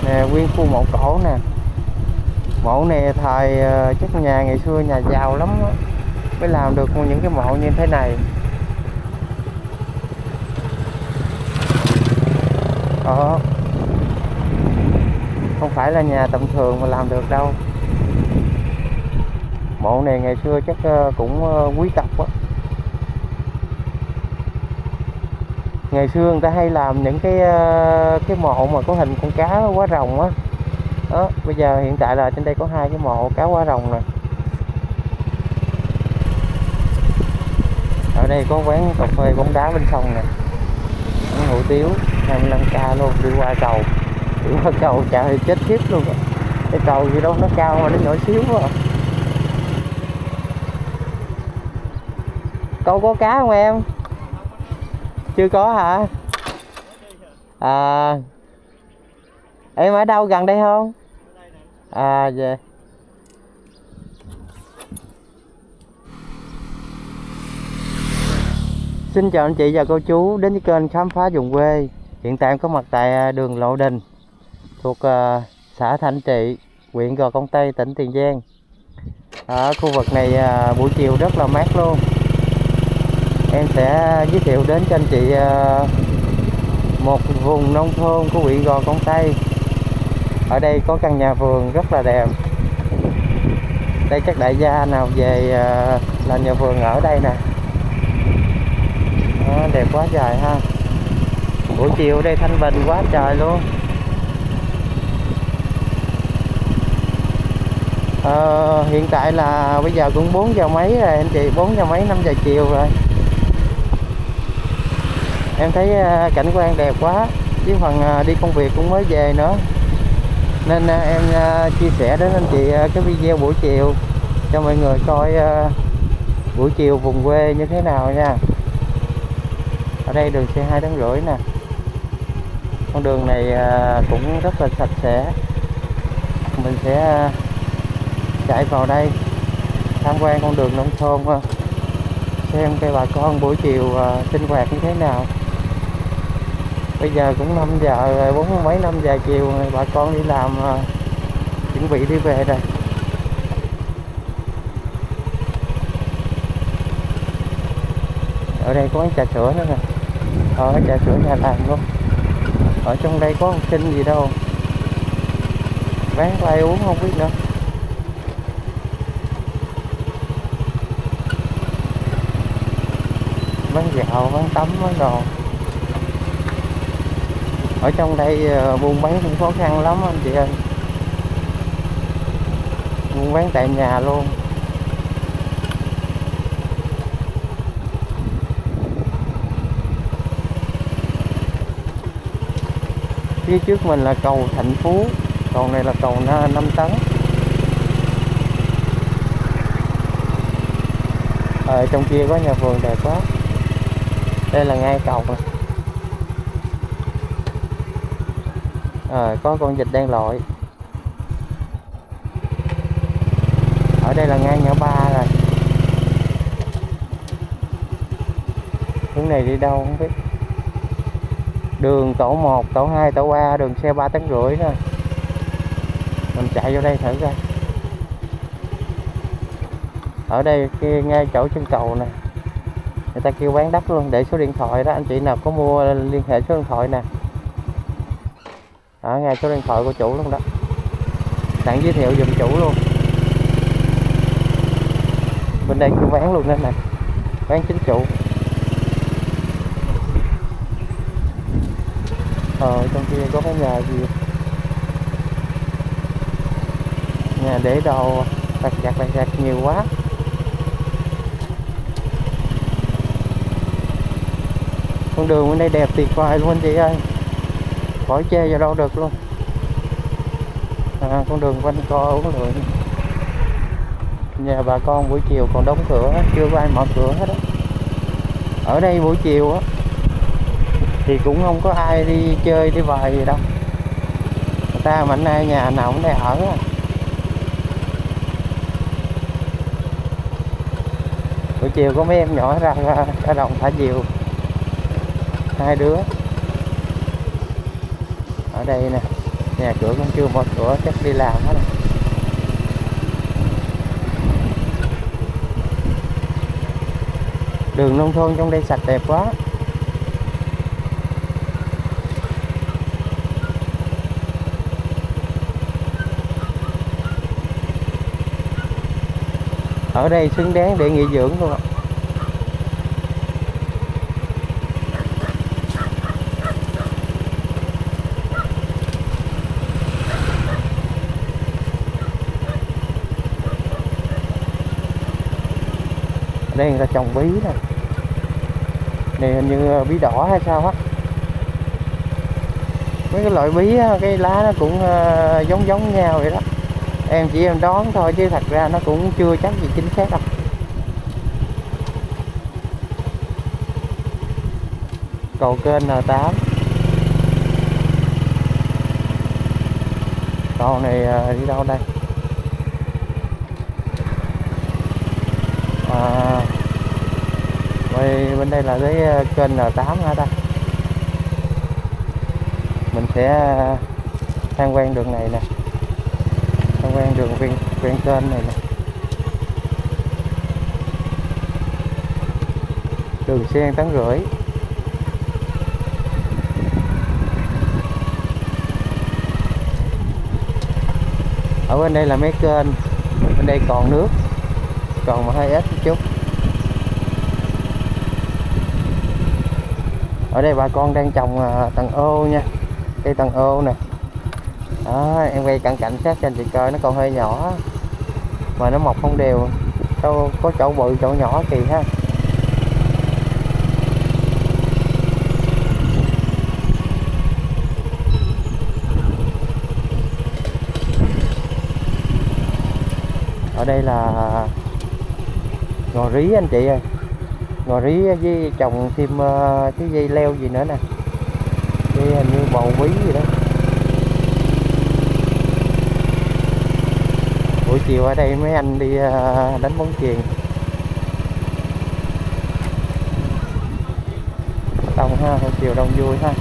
nè, nguyên khu mộ cổ nè. Mộ này thời chắc nhà ngày xưa nhà giàu lắm đó, mới làm được những cái mộ như thế này. Đó, không phải là nhà tầm thường mà làm được đâu. Mộ này ngày xưa chắc cũng quý tộc á. Ngày xưa người ta hay làm những cái mộ mà có hình con cá hóa rồng á. Đó, bây giờ hiện tại là trên đây có 2 cái mộ cá hóa rồng nè. Ở đây có quán cà phê bóng đá bên sông nè, quán hủ tiếu 25k luôn. Đi qua cầu, trời chết khiếp luôn á. Cái cầu gì đâu nó cao mà nó nhỏ xíu quá. Câu có cá không em? Chưa có hả? À, em ở đâu gần đây không? À dạ. Xin chào anh chị và cô chú đến với kênh khám phá vùng quê. Hiện tại em có mặt tại đường Lộ Đình thuộc xã Thạnh Trị, huyện Gò Công Tây, tỉnh Tiền Giang. Ở khu vực này buổi chiều rất là mát luôn. Em sẽ giới thiệu đến cho anh chị một vùng nông thôn của huyện Gò Công Tây. Ở đây có căn nhà vườn rất là đẹp. Đây chắc đại gia nào về là nhà vườn ở đây nè. Đó, đẹp quá trời ha. Buổi chiều ở đây thanh bình quá trời luôn. Hiện tại là bây giờ cũng 4 giờ mấy rồi anh chị, 4 giờ mấy 5 giờ chiều rồi. Em thấy cảnh quan đẹp quá, với phần đi công việc cũng mới về nữa, nên em chia sẻ đến anh chị cái video buổi chiều cho mọi người coi buổi chiều vùng quê như thế nào nha. Ở đây đường xe 2,5 tấn nè. Con đường này cũng rất là sạch sẽ. Mình sẽ chạy vào đây tham quan con đường nông thôn, xem cái bà con buổi chiều sinh hoạt như thế nào. Bây giờ cũng 5 giờ rồi, 4 mấy 5 giờ chiều rồi, bà con đi làm chuẩn bị đi về rồi. Ở đây có quán trà sữa nữa nè. Trà sữa nhà làm luôn. Ở trong đây có học sinh gì đâu, bán có ai uống không biết nữa. Bán gạo, bán tấm, bán đồ. Ở trong đây buôn bán cũng khó khăn lắm anh chị ơi. Buôn bán tại nhà luôn. Phía trước mình là cầu Thạnh Phú, cầu này là cầu 5 tấn. Ở trong kia có nhà vườn đẹp quá. Đây là ngay cầu này. Có con vịt đang lội. Ở đây là ngay ngã ba rồi. Hướng này đi đâu không biết. Đường tổ 1, tổ 2, tổ 3, đường xe 3,5 tấn nè. Mình chạy vô đây thử coi. Ở đây ngay chỗ chân cầu nè, người ta kêu bán đất luôn, để số điện thoại đó, anh chị nào có mua liên hệ số điện thoại nè. Ở ngay số điện thoại của chủ luôn đó, sẵn giới thiệu giùm chủ luôn. Bên đây kêu bán luôn đó nè, bán chính chủ. Trong kia có cái nhà gì, nhà để đồ lặt vặt nhiều quá. Con đường bên đây đẹp tuyệt vời luôn anh chị ơi, khỏi chê vào đâu được luôn. Con đường quanh co uống lượng. Nhà bà con buổi chiều còn đóng cửa, chưa có ai mở cửa hết á. Ở đây buổi chiều á thì cũng không có ai đi chơi đi vài gì đâu, người ta mạnh ai nhà nào cũng đây ở á. Buổi chiều có mấy em nhỏ ra đồng thả diều, 2 đứa ở đây nè. Nhà cửa cũng chưa mở cửa, chắc đi làm hết rồi. Đường nông thôn trong đây sạch đẹp quá. Ở đây xứng đáng để nghỉ dưỡng luôn ạ. Ở đây người ta trồng bí nè. Này hình như bí đỏ hay sao á. Mấy cái loại bí á, cái lá nó cũng giống giống nhau vậy đó. Em chỉ em đoán thôi chứ thật ra nó cũng chưa chắc gì chính xác đâu. Cầu kênh N8. Cầu này đi đâu đây? Bên đây là cái kênh N8 hả ta? Mình sẽ tham quan đường này nè, tham quan đường ven kênh này nè. Đường xen 8,5 tấn. Ở bên đây là mấy kênh, bên đây còn nước, còn mà hơi ít một chút. Ở đây bà con đang trồng tầng ô nha, cây tầng ô nè. Đó, em quay cận cảnh sát cho anh chị coi, nó còn hơi nhỏ mà nó mọc không đều, đâu có chỗ bự chỗ nhỏ kỳ ha. Ở đây là ngò rí anh chị ơi, ngò rí với trồng thêm cái dây leo gì nữa nè, dây hình như bầu bí gì đó. Buổi chiều ở đây mấy anh đi đánh bóng chuyền, đông ha, buổi chiều đông vui ha.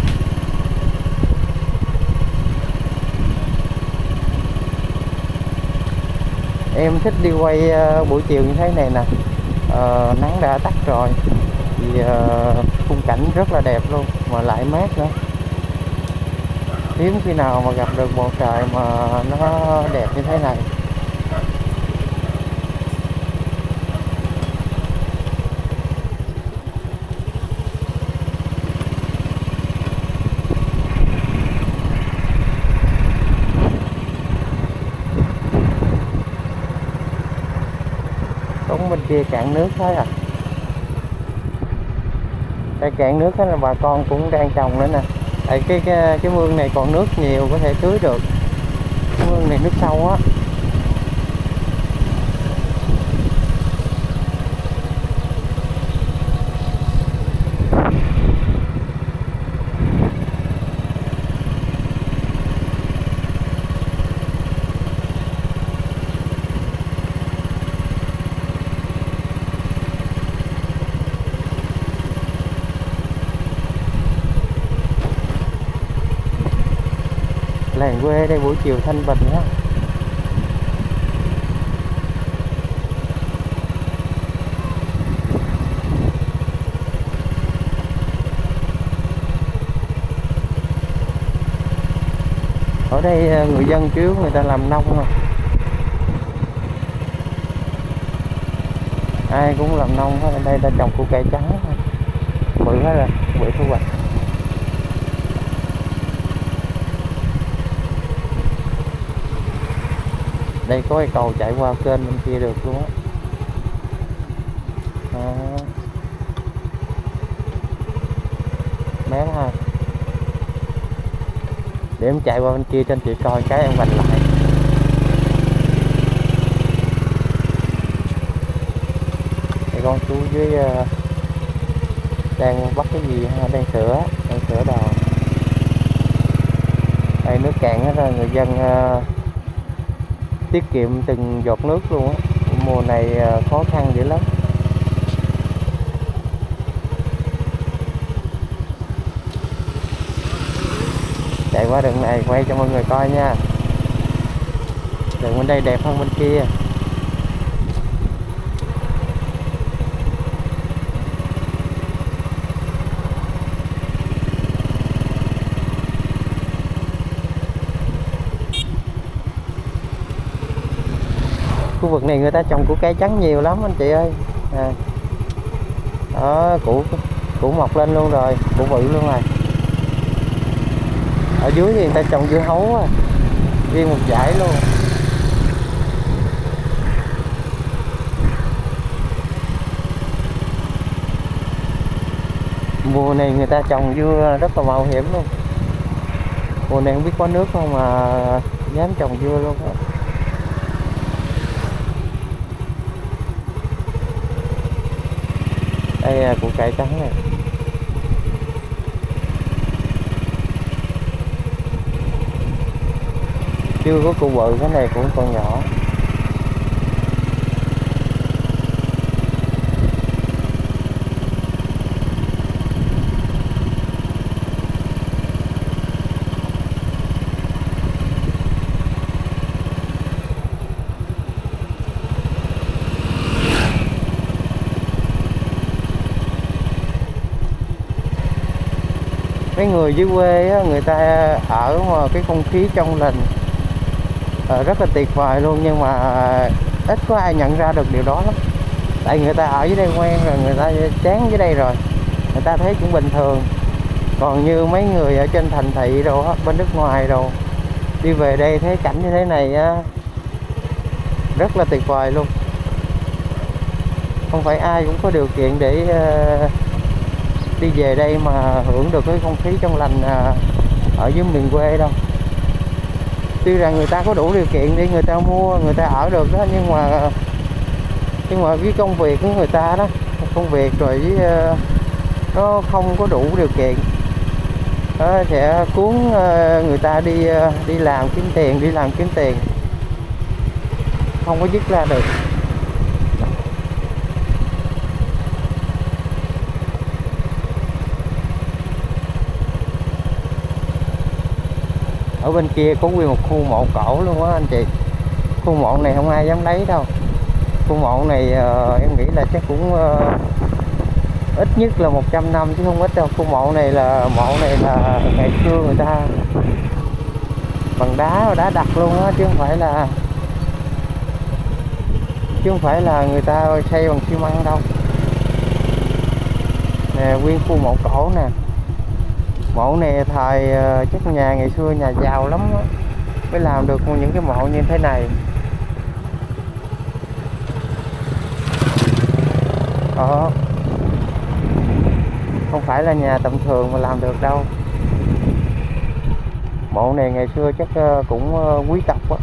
Em thích đi quay buổi chiều như thế này nè. Nắng đã tắt rồi thì khung cảnh rất là đẹp luôn mà lại mát nữa. Hiếm khi nào mà gặp được bầu trời mà nó đẹp như thế này. Cũng bên kia cạn nước thôi à. Đây cạn nước đó là bà con cũng đang trồng nữa nè. Tại cái mương này còn nước nhiều, có thể tưới được. Cái mương này nước sâu á. Làng quê đây buổi chiều thanh bình á. Ở đây người dân chủ yếu người ta làm nông mà. Ai cũng làm nông hết. Ở đây ta trồng củ cải trắng thôi. Bự hết rồi, bự thu hoạch. Đây có cái cầu chạy qua kênh bên kia được luôn á. Mát ha. Để em chạy qua bên kia cho anh chị coi cái em vành lại. Đây con chú dưới đang bắt cái gì ha, đang sửa đò. Đây nước cạn hết rồi, người dân tiết kiệm từng giọt nước luôn á. Mùa này khó khăn dữ lắm. Chạy qua qua đường này quay cho mọi người coi nha. Đường bên đây đẹp hơn bên kia. Khu vực này người ta trồng củ cải trắng nhiều lắm anh chị ơi. Đó, củ mọc lên luôn rồi, củ bự luôn rồi. Ở dưới thì người ta trồng dưa hấu à, riêng một dải luôn. Mùa này người ta trồng dưa rất là mạo hiểm luôn. Mùa này không biết có nước không mà dám trồng dưa luôn đó. Đây là củ cải trắng này. Chưa có củ bự, cái này cũng còn nhỏ. Mấy người dưới quê á, người ta ở mà cái không khí trong lành rất là tuyệt vời luôn, nhưng mà ít có ai nhận ra được điều đó lắm. Tại người ta ở dưới đây quen rồi, người ta chán dưới đây rồi, người ta thấy cũng bình thường. Còn như mấy người ở trên thành thị rồi á, bên nước ngoài rồi đi về đây thấy cảnh như thế này á, rất là tuyệt vời luôn. Không phải ai cũng có điều kiện để đi về đây mà hưởng được cái không khí trong lành ở dưới miền quê đâu. Tuy rằng người ta có đủ điều kiện để người ta mua, người ta ở được đó, nhưng mà cái công việc của người ta đó, công việc rồi với nó không có đủ điều kiện, nó sẽ cuốn người ta đi làm kiếm tiền, không có dứt ra được. Ở bên kia có nguyên một khu mộ cổ luôn á anh chị. Khu mộ này không ai dám lấy đâu. Khu mộ này em nghĩ là chắc cũng ít nhất là 100 năm chứ không ít đâu. Khu mộ này là ngày xưa người ta bằng đá đặt luôn á, chứ không phải là người ta xây bằng xi măng đâu. Nè, nguyên khu mộ cổ nè. Mộ này thời chắc nhà ngày xưa nhà giàu lắm đó, mới làm được những cái mộ như thế này. Không phải là nhà tầm thường mà làm được đâu. Mộ này ngày xưa chắc cũng quý tộc á.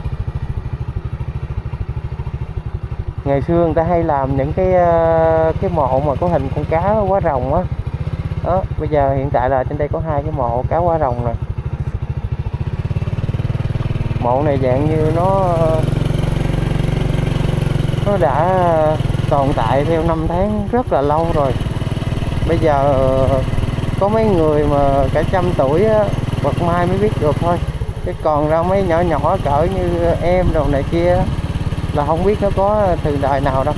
Ngày xưa người ta hay làm những cái mộ mà có hình con cá quá rồng á. Đó, bây giờ hiện tại là trên đây có 2 cái mộ cá quá rồng nè. Mộ này dạng như nó đã tồn tại theo năm tháng rất là lâu rồi. Bây giờ có mấy người mà cả 100 tuổi á, bật mai mới biết được thôi. Chứ còn ra mấy nhỏ nhỏ cỡ như em đồ này kia là không biết nó có từ đời nào đâu.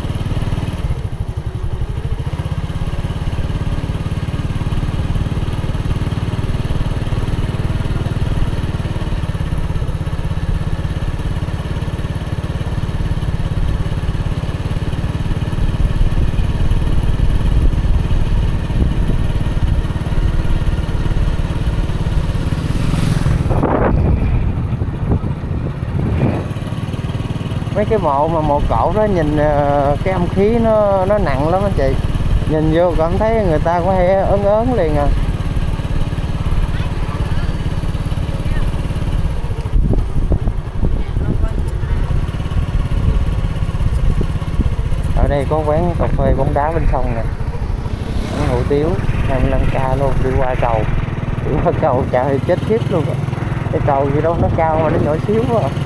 Mấy cái mộ cổ đó nhìn cái âm khí nó nặng lắm anh chị. Nhìn vô cảm thấy người ta có thể ớn liền à. Ở đây có quán cà phê bóng đá bên sông nè, quán hủ tiếu 25k luôn. Đi qua cầu trời chết khiếp luôn á. Cái cầu gì đâu nó cao mà nó nhỏ xíu quá à.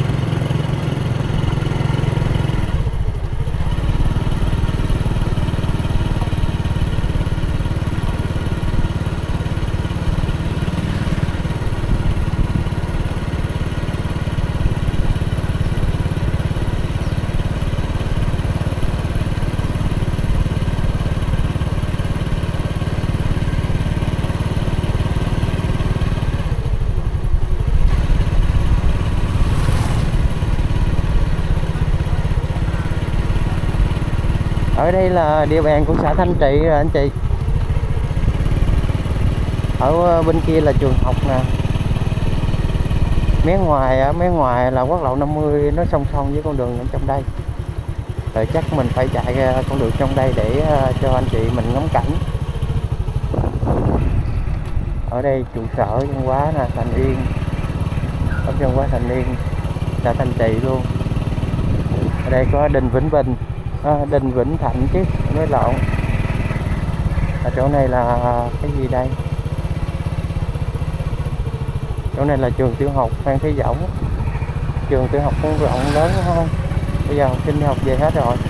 Ở đây là địa bàn của xã Thanh Trị rồi anh chị. Ở bên kia là trường học nè. Mé ngoài là quốc lộ 50, nó song song với con đường ở trong đây. Rồi chắc mình phải chạy ra con đường trong đây để cho anh chị mình ngắm cảnh. Ở đây trụ sở văn hóa là Thành Yên, ở văn hóa Thành Yên, xã Thanh Trị luôn. Ở đây có đình Vĩnh Bình, đình Vĩnh Thạnh chứ, nói lộn. Ở chỗ này là cái gì đây? Chỗ này là trường tiểu học Phan Thế Dõng. Trường tiểu học cũng rộng lớn đúng không? Bây giờ học sinh học về hết rồi.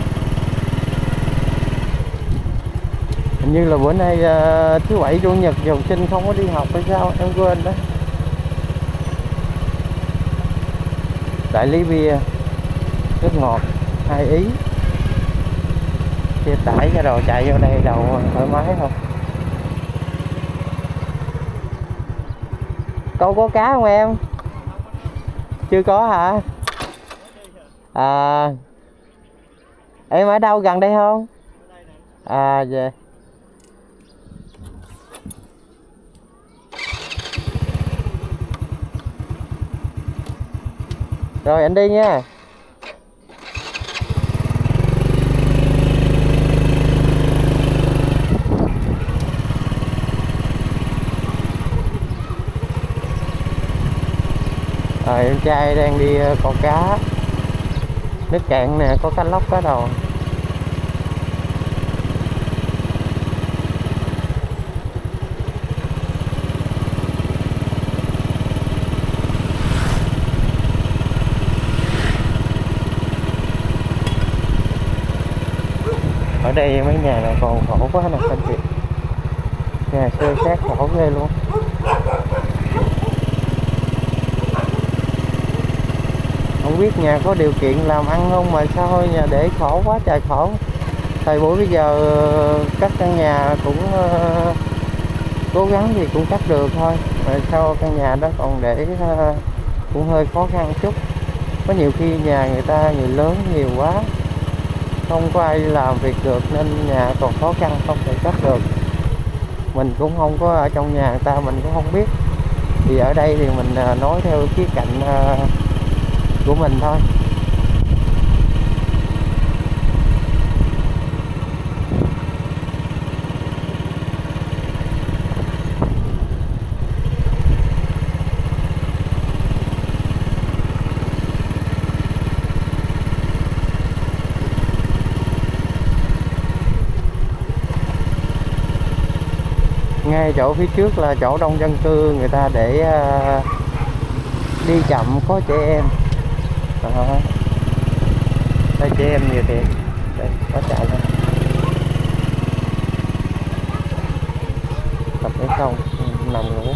Hình như là bữa nay thứ bảy chủ nhật học sinh không có đi học hay sao em quên đó. Đại lý bia, nước ngọt 2 ý. Xe tải ra đồ chạy vô đây đầu thoải mái không? Câu có cá không em? Chưa có hả? À, em ở đâu gần đây không? À dạ. Rồi anh đi nha. Rồi em trai đang đi câu cá. Nước cạn nè, có cá lóc cá đồ. Ở đây mấy nhà này còn khổ quá nè anh chị. Nhà xơ xác khổ ghê luôn. Không biết nhà có điều kiện làm ăn không mà sao thôi nhà để khổ quá trời khổ. Thời buổi bây giờ cắt căn nhà cũng cố gắng thì cũng cắt được thôi. Mà sao căn nhà đó còn để cũng hơi khó khăn chút. Có nhiều khi nhà người ta người lớn nhiều quá, không có ai làm việc được nên nhà còn khó khăn không thể cắt được. Mình cũng không có ở trong nhà người ta, mình cũng không biết. Thì ở đây thì mình nói theo khía cạnh của mình thôi. Ngay chỗ phía trước là chỗ đông dân cư, người ta để đi chậm có trẻ em. Đây trẻ em nhiều thiệt. Đây có chạy thôi. Tập hay không? Nằm ngủ.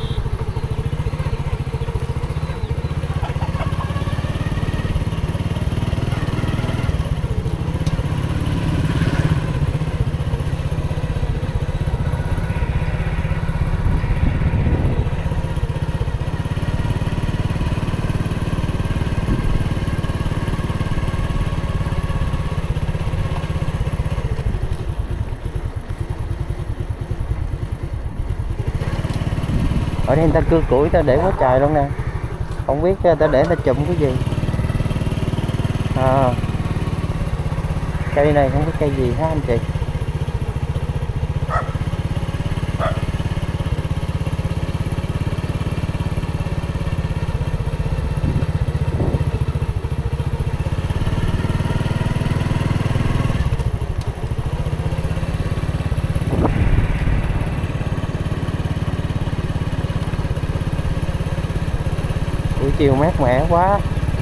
Ở đây người ta cưa củi ta để quá trời luôn nè. Không biết ta để ta chụm cái gì. Cây này không biết cây gì hả anh chị? Buổi chiều mát mẻ quá.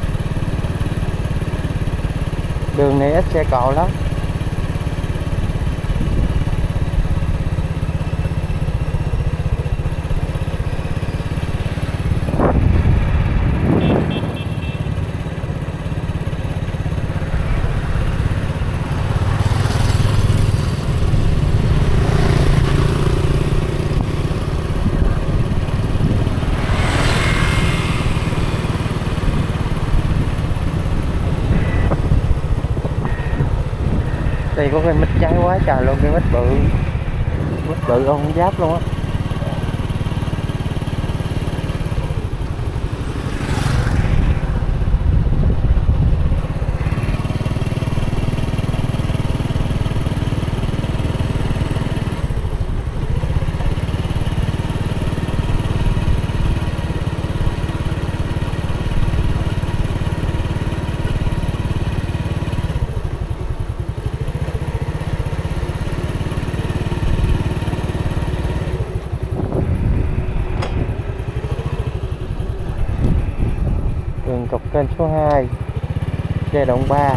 Đường này ít xe cộ lắm. có cây mít trái quá trời luôn, cây mít bự không giáp luôn á. Đường cọc kênh số 2 giai đoạn 3.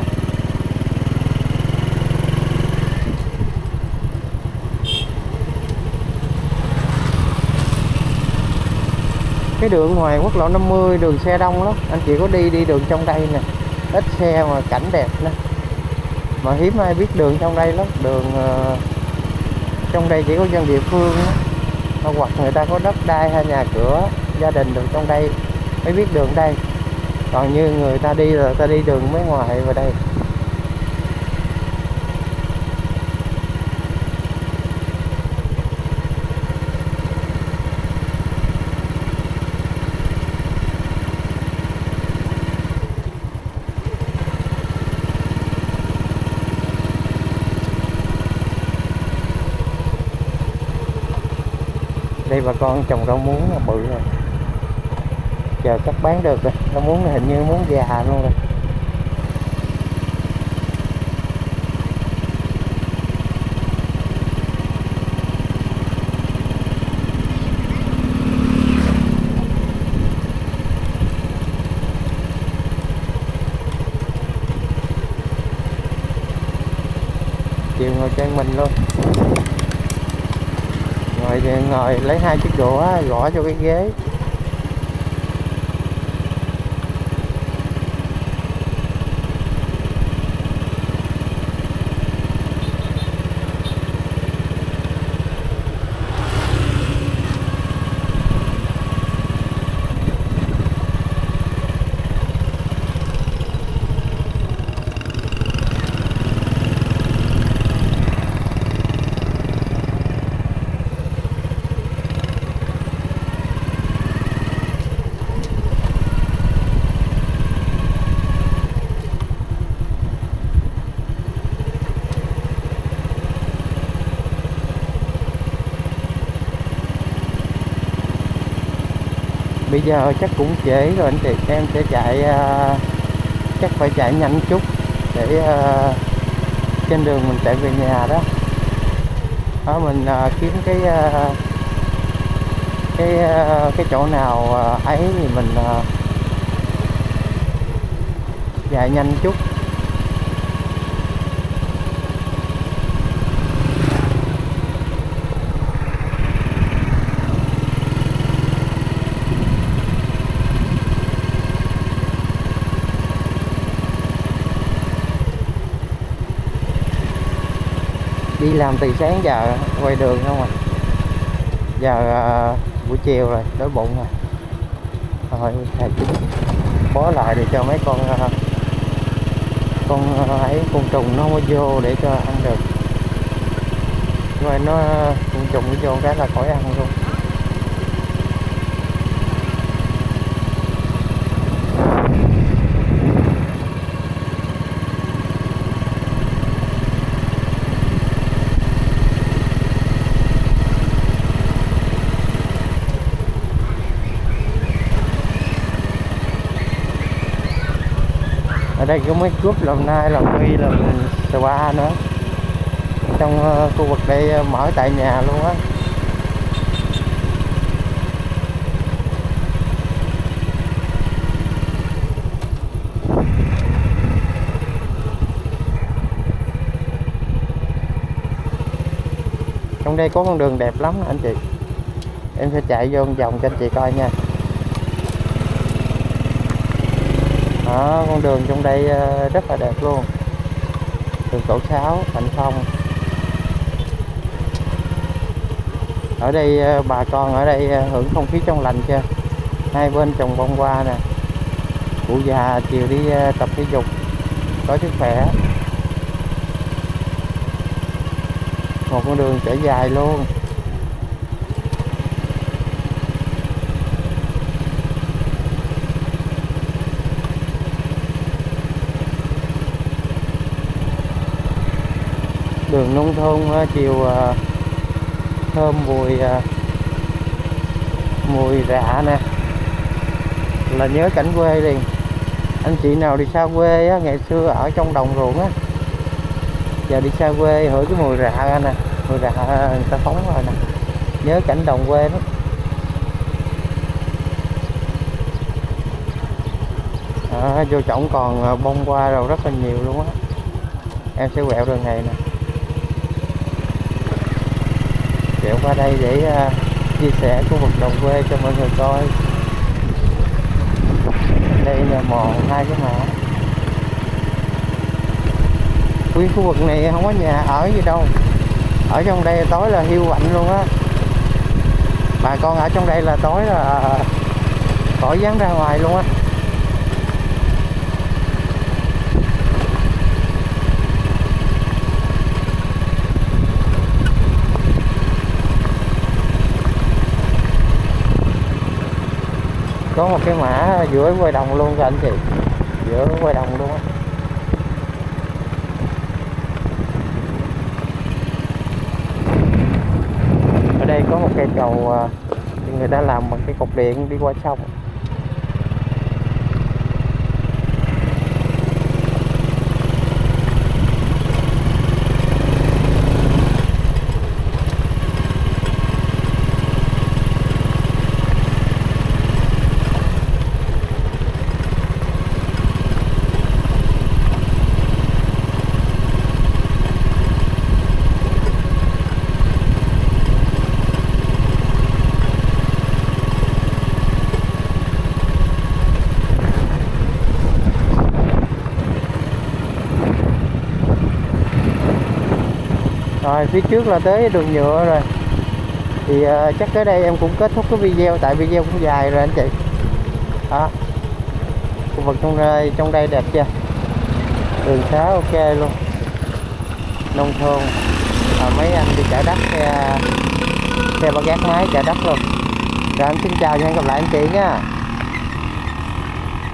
Cái đường ngoài quốc lộ 50 đường xe đông lắm, anh chị có đi đường trong đây nè, ít xe mà cảnh đẹp nè, mà hiếm ai biết đường trong đây lắm. Đường trong đây chỉ có dân địa phương đó, hoặc người ta có đất đai hay nhà cửa gia đình được trong đây mới biết đường đây, còn như người ta đi là người ta đi đường mấy ngoài vào đây. Đây bà con trồng rau muống là bự rồi, chờ chắc bán được rồi. Rau muống này hình như muống già luôn rồi. Chiều ngồi trên mình luôn, ngồi lấy 2 chiếc đũa gõ cho cái ghế. Bây giờ chắc cũng trễ rồi anh chị, em sẽ chạy chắc phải chạy nhanh chút để trên đường mình chạy về nhà đó. Đó mình kiếm cái chỗ nào ấy thì mình chạy nhanh chút. Đi làm từ sáng giờ quay đường không à, giờ buổi chiều rồi, đói bụng rồi. Thôi thầy chính bó lại để cho mấy con côn trùng nó không có vô để cho ăn được, rồi nó côn trùng nó vô cái là khỏi ăn luôn. Ở đây có mấy group Đồng Nai, Long Huy, là Sapa nữa. Trong khu vực đây mở tại nhà luôn á. Trong đây có con đường đẹp lắm anh chị, em sẽ chạy vô vòng cho anh chị coi nha. Đó, con đường trong đây rất là đẹp luôn. Đường Tổ 6, Thạnh Phong. Ở đây bà con ở đây hưởng không khí trong lành chưa. Hai bên trồng bông hoa nè. Cụ già chiều đi tập thể dục có sức khỏe. một con đường trải dài luôn. Đường nông thôn chiều thơm mùi rạ nè, là nhớ cảnh quê liền. Anh chị nào đi xa quê á, ngày xưa ở trong đồng ruộng á, giờ đi xa quê hửi cái mùi rạ nè, mùi rạ người ta phóng rồi nè, nhớ cảnh đồng quê đó. Vô trọng còn bông hoa rồi rất là nhiều luôn á. Em sẽ quẹo đường này nè, quẹo qua đây để chia sẻ khu vực đồng quê cho mọi người coi. Đây là mòn hai cái mã. Nguyên khu vực này không có nhà ở gì đâu, ở trong đây tối là hiu quạnh luôn á. Bà con ở trong đây là tối là khỏi dám ra ngoài luôn á. Có một cái mã giữa quay đồng luôn các anh chị, giữa quay đồng luôn á. Ở đây có một cây cầu người ta làm bằng cái cột điện đi qua sông. Rồi phía trước là tới đường nhựa rồi. Thì chắc tới đây em cũng kết thúc cái video, tại video cũng dài rồi anh chị. Đó, khu vực trong đây đẹp chưa, đường xá ok luôn, nông thôn. Mấy anh đi chở đất, xe ba gác máy chở đất luôn. Rồi em xin chào và hẹn gặp lại anh chị nha.